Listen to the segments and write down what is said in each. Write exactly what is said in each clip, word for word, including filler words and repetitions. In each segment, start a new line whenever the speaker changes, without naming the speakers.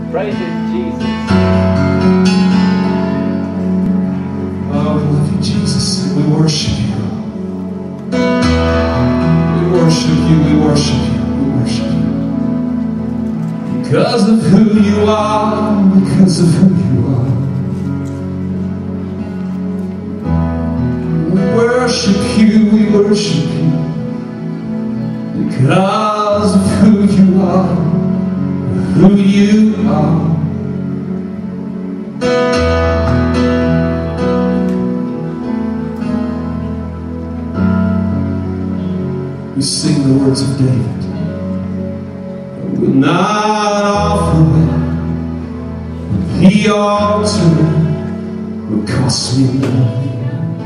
Praise Him, Jesus.
Oh, we love you, Jesus. We worship you. We worship you. We worship you. We worship you. Because of who you are. Because of who you are. We worship you. We worship you. Because of who you are. Who you are. We sing the words of David. I will not offer it. The altar will cost me nothing.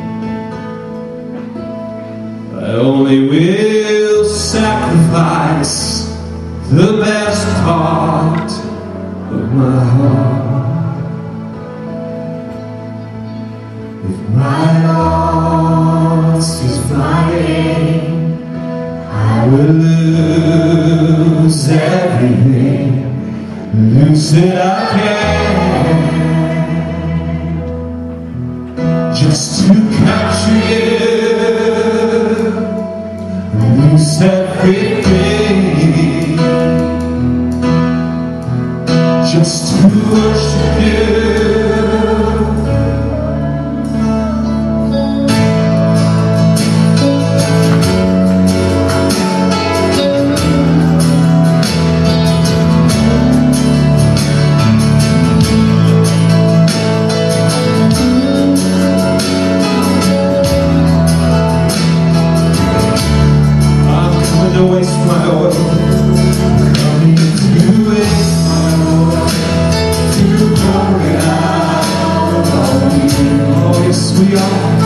I only will sacrifice the best part of my heart. If my loss is my gain, I will lose everything, lose it I can, just to capture you, lose everything. Just to worship you. I'm coming to waste my oil. Coming to waste my oil. Oh yes we are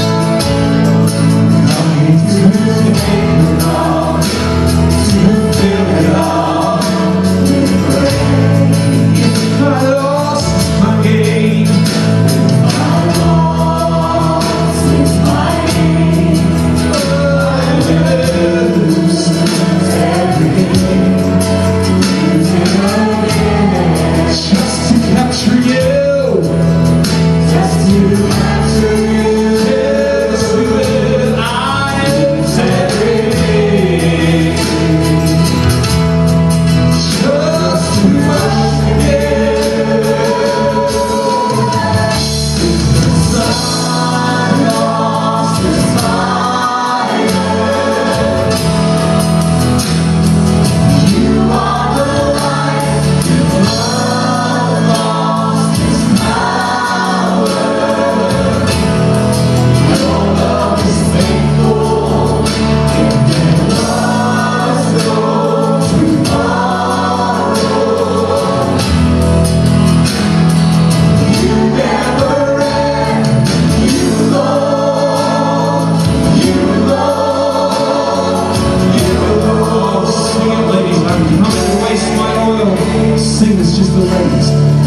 coming to take it all, to fill it all with praise. If my loss is my gain, if my loss is my gain, I will lose everything, lose it again, just to capture you. Just to capture you, yes, we will. I lose everything, just to worship you. Because I lost desire. You are the life, your love lost its power. Sing this, just the ladies.